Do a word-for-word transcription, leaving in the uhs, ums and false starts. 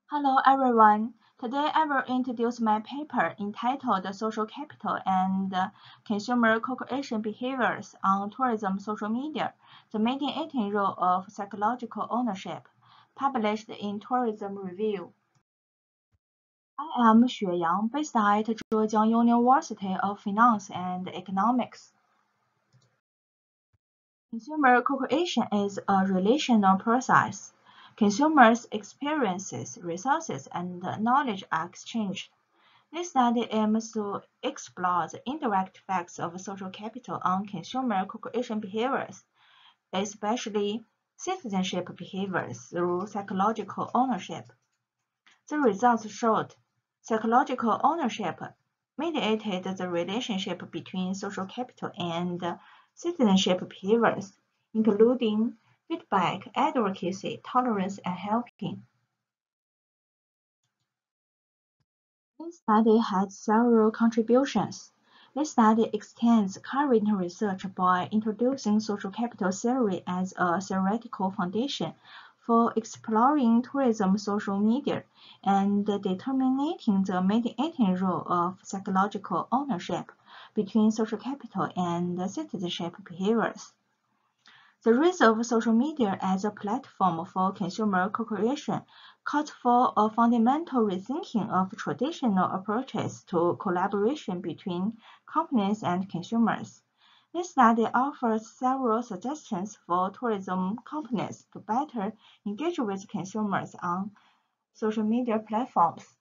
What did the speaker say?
Hello everyone. Today I will introduce my paper entitled Social Capital and Consumer Co-creation Behaviors on Tourism Social Media, the Mediating Role of Psychological Ownership, published in Tourism Review. I am Xue Yang, based at Zhejiang University of Finance and Economics. Consumer co-creation is a relational process. Consumers' experiences, resources, and knowledge are exchanged. This study aims to explore the indirect effects of social capital on consumer co-creation behaviors, especially citizenship behaviors through psychological ownership. The results showed psychological ownership mediated the relationship between social capital and citizenship behaviors, including feedback, advocacy, tolerance, and helping. This study had several contributions. This study extends current research by introducing social capital theory as a theoretical foundation for exploring tourism social media and determining the mediating role of psychological ownership between social capital and citizenship behaviors. The rise of social media as a platform for consumer co-creation calls for a fundamental rethinking of traditional approaches to collaboration between companies and consumers. This study offers several suggestions for tourism companies to better engage with consumers on social media platforms.